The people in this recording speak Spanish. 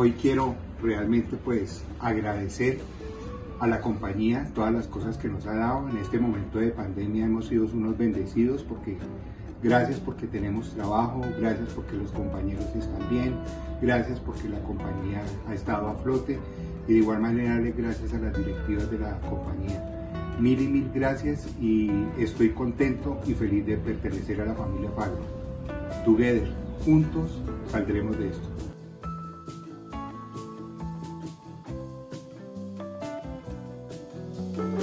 Hoy quiero realmente pues agradecer a la compañía todas las cosas que nos ha dado. En este momento de pandemia hemos sido unos bendecidos porque gracias porque tenemos trabajo, gracias porque los compañeros están bien, gracias porque la compañía ha estado a flote y de igual manera gracias a las directivas de la compañía. Mil gracias y estoy contento y feliz de pertenecer a la familia Fagro. Together, juntos saldremos de esto.